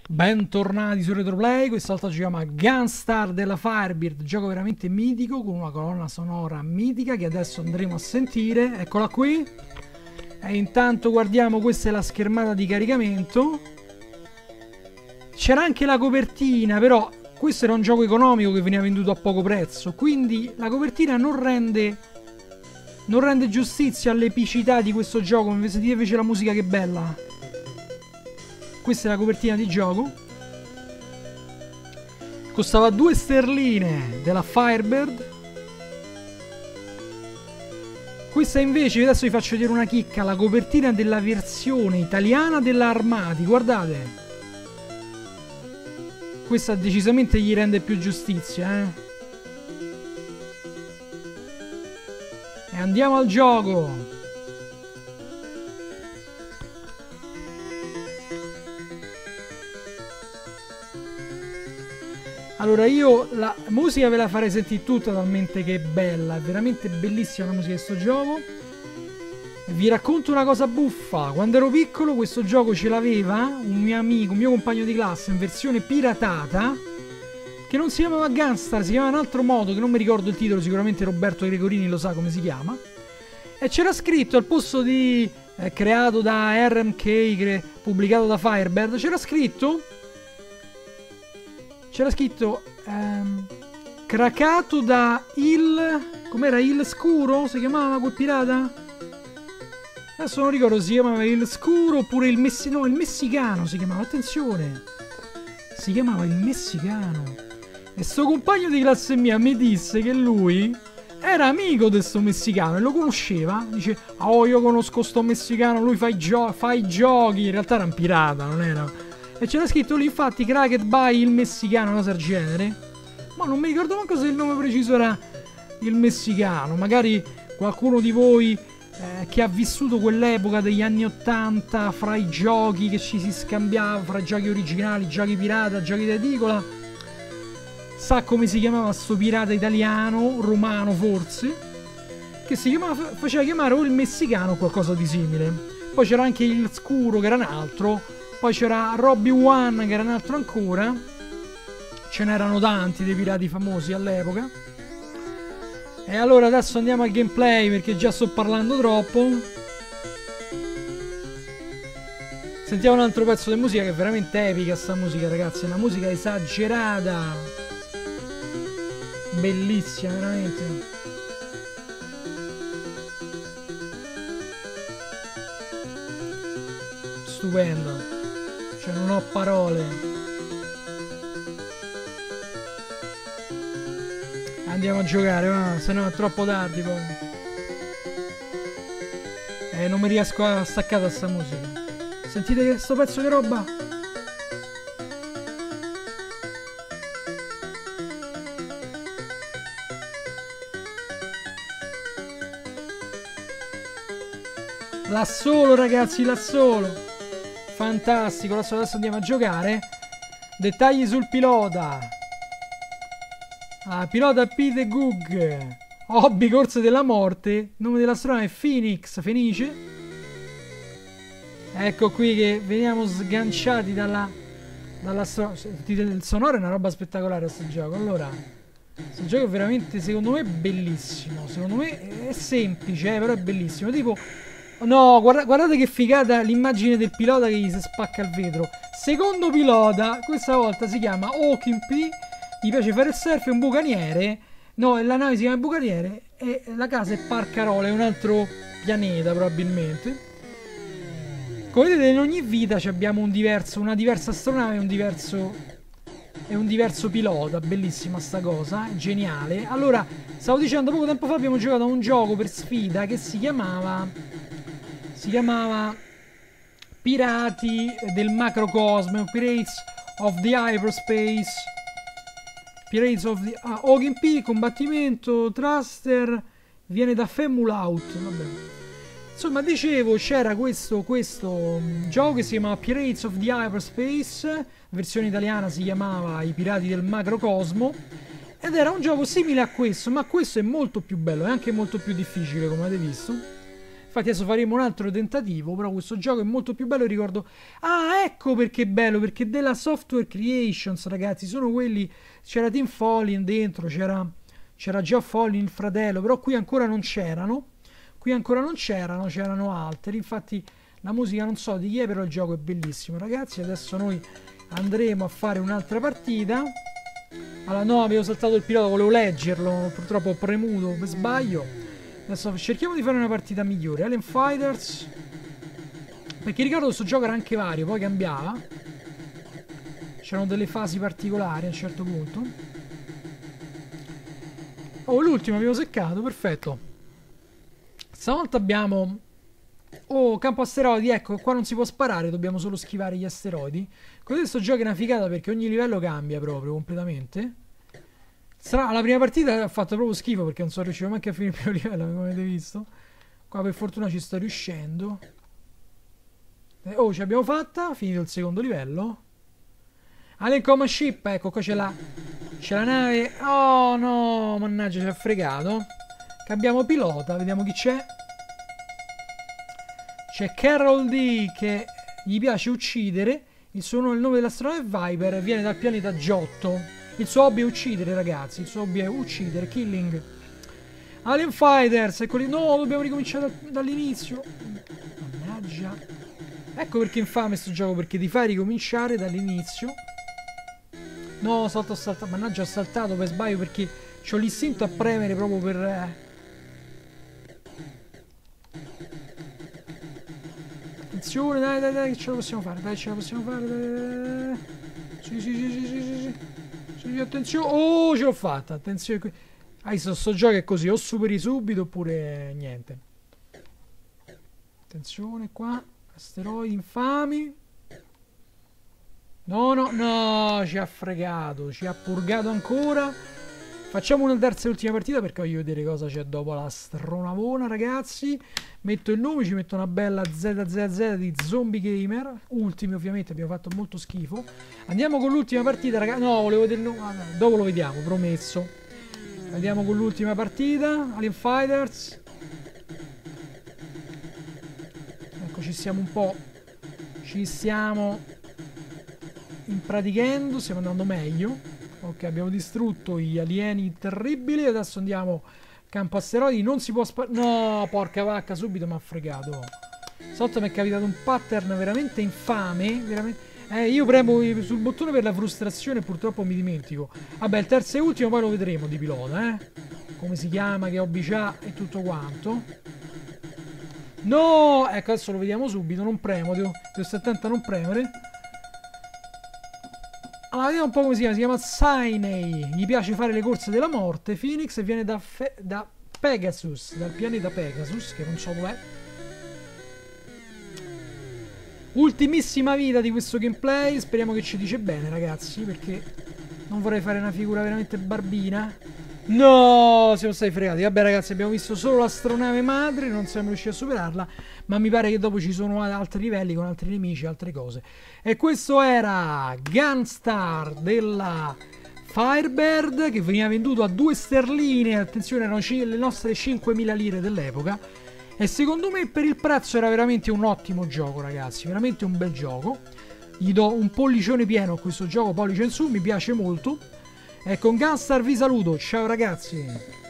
Bentornati su Retroplay, questa volta si chiama Gunstar della Firebird, gioco veramente mitico con una colonna sonora mitica che adesso andremo a sentire, eccola qui. E intanto guardiamo, questa è la schermata di caricamento. C'era anche la copertina, però questo era un gioco economico che veniva venduto a poco prezzo, quindi la copertina non rende giustizia all'epicità di questo gioco. Sentite invece la musica che bella. Questa è la copertina di gioco. Costava 2 sterline della Firebird. Questa invece, adesso vi faccio vedere una chicca, la copertina della versione italiana della Armati, guardate. Questa decisamente gli rende più giustizia, E andiamo al gioco. Allora, io la musica ve la farei sentire tutta, talmente che è bella, è veramente bellissima la musica di sto gioco. Vi racconto una cosa buffa: quando ero piccolo questo gioco ce l'aveva un mio amico, un mio compagno di classe in versione piratata, che non si chiamava Gunstar, si chiamava in altro modo, che non mi ricordo il titolo, sicuramente Roberto Gregorini lo sa come si chiama. E c'era scritto, al posto di creato da RMK, pubblicato da Firebird, c'era scritto cracato da com'era, il scuro si chiamava quel pirata? Adesso non ricordo se si chiamava il scuro oppure il messicano si chiamava, attenzione, si chiamava il messicano. E sto compagno di classe mia mi disse che lui era amico di sto messicano e lo conosceva. Dice: oh, io conosco sto messicano, lui fa i giochi. In realtà era un pirata, non era. E c'era scritto lì infatti Cracked by il messicano, una cosa del genere. Ma non mi ricordo manco se il nome preciso era il messicano. Magari qualcuno di voi che ha vissuto quell'epoca degli anni 80, fra i giochi che ci si scambiava, fra giochi originali, giochi pirata, giochi d'edicola, sa come si chiamava sto pirata italiano, romano forse, che si chiamava, faceva chiamare o il messicano o qualcosa di simile. Poi c'era anche il scuro che era un altro. Poi c'era Robbie One che era un altro ancora. Ce n'erano tanti dei pirati famosi all'epoca. E allora adesso andiamo al gameplay perché già sto parlando troppo. Sentiamo un altro pezzo di musica che è veramente epica sta musica, ragazzi. È una musica esagerata. Bellissima, veramente. Stupenda. Cioè non ho parole. Andiamo a giocare, va, se no è troppo tardi poi. Non mi riesco a staccare da sta musica. Sentite che sto pezzo che roba? Là solo, ragazzi, là solo. Fantastico, adesso andiamo a giocare. Dettagli sul pilota. Pilota Pete Gug. Hobby corse della morte. Nome dell'astronave è Phoenix, Fenice. Ecco qui che veniamo sganciati dalla Sentite il sonoro, è una roba spettacolare questo gioco. Allora, questo gioco è veramente, secondo me, bellissimo. Secondo me è semplice, però è bellissimo. Tipo, no, guardate che figata l'immagine del pilota che gli si spacca il vetro. Secondo pilota, questa volta si chiama Hawking P. Gli piace fare il surf, è un bucaniere. No, la nave si chiama bucaniere e la casa è Parcarola, è un altro pianeta probabilmente. Come vedete, in ogni vita abbiamo una diversa astronave e un diverso pilota. Bellissima sta cosa, geniale. Allora, stavo dicendo, poco tempo fa abbiamo giocato a un gioco per sfida che si chiamava Pirati del Macrocosmo, Pirates of the Hyperspace, Pirates of the Hawking P, combattimento, thruster, viene da Femulaut, vabbè. Insomma, dicevo, c'era questo gioco che si chiamava Pirates of the Hyperspace, versione italiana si chiamava I Pirati del Macrocosmo, ed era un gioco simile a questo, ma questo è molto più bello, è anche molto più difficile, come avete visto. Infatti adesso faremo un altro tentativo, però questo gioco è molto più bello, ricordo... Ah, ecco perché è bello, perché della Software Creations, ragazzi, sono quelli... C'era Tim Follin dentro, c'era già Follin il fratello, però qui ancora non c'erano. Qui ancora non c'erano, c'erano altri. Infatti la musica non so di chi è, però il gioco è bellissimo, ragazzi. Adesso noi andremo a fare un'altra partita. Allora, no, avevo saltato il pilota, volevo leggerlo, purtroppo ho premuto per sbaglio. Adesso cerchiamo di fare una partita migliore. Alien Fighters, perché ricordo questo gioco era anche vario, poi cambiava. C'erano delle fasi particolari a un certo punto. Oh, l'ultimo abbiamo seccato, perfetto. Stavolta abbiamo... Oh, campo asteroidi, ecco, qua non si può sparare, dobbiamo solo schivare gli asteroidi. Questo gioco è una figata perché ogni livello cambia proprio, completamente. La prima partita ha fatto proprio schifo perché non sono riuscito neanche a finire il primo livello, come avete visto. Qua per fortuna ci sto riuscendo. Oh, ce l'abbiamo fatta, finito il secondo livello. Alien Coma Ship, ecco, qua c'è la nave. Oh no, mannaggia, ci ha fregato. Cambiamo pilota, vediamo chi c'è. C'è Carol D che gli piace uccidere. Il nome dell'astronave è Viper, viene dal pianeta Giotto. Il suo hobby è uccidere, ragazzi. Il suo hobby è uccidere, killing. Alien Fighters, eccoli. No, dobbiamo ricominciare dall'inizio. Mannaggia. Ecco perché è infame sto gioco, perché ti fa ricominciare dall'inizio. No, ho saltato. Mannaggia, ho saltato per sbaglio perché ho l'istinto a premere proprio per... Attenzione, dai, ce la possiamo fare, dai, ce la possiamo fare, dai. Sì, attenzione. Oh, ce l'ho fatta, attenzione qui. Ah, sto gioco è così, o superi subito oppure niente. Attenzione qua, asteroidi infami. No, ci ha fregato, ci ha purgato ancora. Facciamo una terza e ultima partita perché voglio vedere cosa c'è dopo la stronavona, ragazzi. Metto il nome, ci metto una bella ZZZ di Zombie Gamer. Ultimi ovviamente, abbiamo fatto molto schifo. Andiamo con l'ultima partita, ragazzi. No, volevo vedere... dopo lo vediamo, promesso. Andiamo con l'ultima partita. Alien Fighters. Ecco, ci stiamo un po'... Ci stiamo... impraticando, stiamo andando meglio. Ok, abbiamo distrutto gli alieni terribili. Adesso andiamo... Campo asteroidi, non si può sparare. No, porca vacca, subito mi ha fregato. Sotto mi è capitato un pattern veramente infame. Veramente... io premo sul bottone per la frustrazione e purtroppo mi dimentico. Vabbè, il terzo e ultimo poi lo vedremo di pilota, come si chiama, che hobby c'ha e tutto quanto. No! Ecco, adesso lo vediamo subito, non premo, devo stare attento a non premere. Allora, vediamo un po' come si chiama Sinei. Gli piace fare le corse della morte. Phoenix viene da Pegasus, dal pianeta Pegasus, che non so dov'è. Ultimissima vita di questo gameplay. Speriamo che ci dice bene, ragazzi, perché non vorrei fare una figura veramente barbina. No, siamo stati fregati. Vabbè, ragazzi, abbiamo visto solo l'astronave madre, non siamo riusciti a superarla, ma mi pare che dopo ci sono altri livelli con altri nemici, altre cose. E questo era Gunstar della Firebird, che veniva venduto a 2 sterline. Attenzione, erano le nostre 5.000 lire dell'epoca. E secondo me per il prezzo era veramente un ottimo gioco, ragazzi, veramente un bel gioco. Gli do un pollicione pieno a questo gioco, pollice in su, mi piace molto. E con Gunstar vi saluto, ciao ragazzi!